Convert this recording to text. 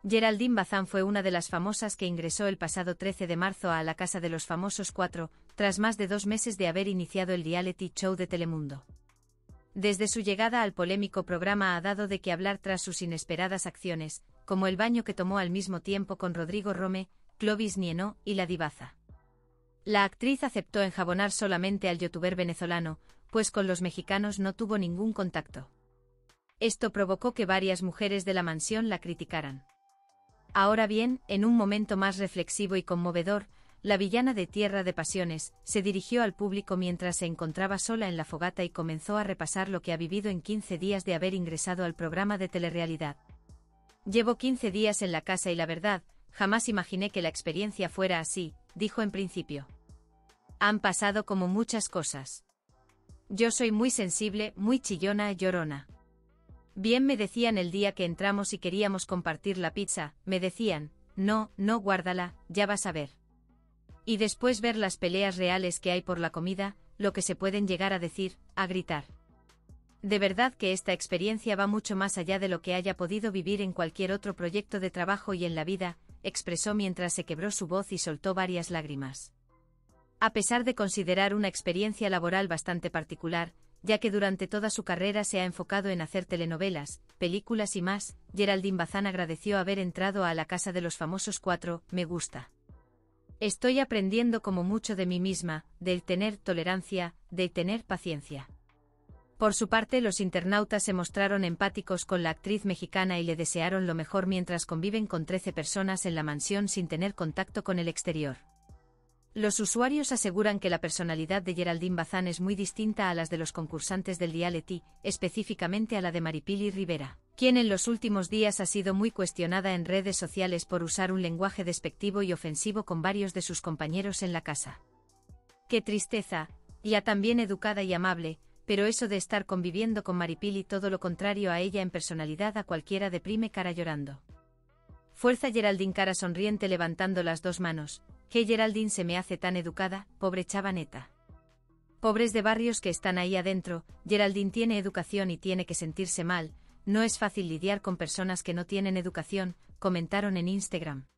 Geraldine Bazán fue una de las famosas que ingresó el pasado 13 de marzo a la Casa de los Famosos 4, tras más de 2 meses de haber iniciado el reality show de Telemundo. Desde su llegada al polémico programa ha dado de qué hablar tras sus inesperadas acciones, como el baño que tomó al mismo tiempo con Rodrigo Rome, Clovis Nienó y La Divaza. La actriz aceptó enjabonar solamente al youtuber venezolano, pues con los mexicanos no tuvo ningún contacto. Esto provocó que varias mujeres de la mansión la criticaran. Ahora bien, en un momento más reflexivo y conmovedor, la villana de Tierra de Pasiones se dirigió al público mientras se encontraba sola en la fogata y comenzó a repasar lo que ha vivido en 15 días de haber ingresado al programa de telerrealidad. Llevo 15 días en la casa y la verdad, jamás imaginé que la experiencia fuera así, dijo en principio. Han pasado como muchas cosas. Yo soy muy sensible, muy chillona y llorona. Bien me decían el día que entramos y queríamos compartir la pizza, me decían, no, guárdala, ya vas a ver. Y después ver las peleas reales que hay por la comida, lo que se pueden llegar a decir, a gritar. De verdad que esta experiencia va mucho más allá de lo que haya podido vivir en cualquier otro proyecto de trabajo y en la vida, expresó mientras se quebró su voz y soltó varias lágrimas. A pesar de considerar una experiencia laboral bastante particular, ya que durante toda su carrera se ha enfocado en hacer telenovelas, películas y más, Geraldine Bazán agradeció haber entrado a la Casa de los Famosos 4, me gusta. Estoy aprendiendo como mucho de mí misma, del tener tolerancia, de tener paciencia. Por su parte, los internautas se mostraron empáticos con la actriz mexicana y le desearon lo mejor mientras conviven con 13 personas en la mansión sin tener contacto con el exterior. Los usuarios aseguran que la personalidad de Geraldine Bazán es muy distinta a las de los concursantes del reality, específicamente a la de Maripili Rivera, quien en los últimos días ha sido muy cuestionada en redes sociales por usar un lenguaje despectivo y ofensivo con varios de sus compañeros en la casa. ¡Qué tristeza! Ya también educada y amable, pero eso de estar conviviendo con Maripili todo lo contrario a ella en personalidad, a cualquiera deprime cara llorando. Fuerza Geraldine cara sonriente levantando las dos manos. Que Geraldine se me hace tan educada, pobre chava neta. Pobres de barrios que están ahí adentro, Geraldine tiene educación y tiene que sentirse mal, no es fácil lidiar con personas que no tienen educación, comentaron en Instagram.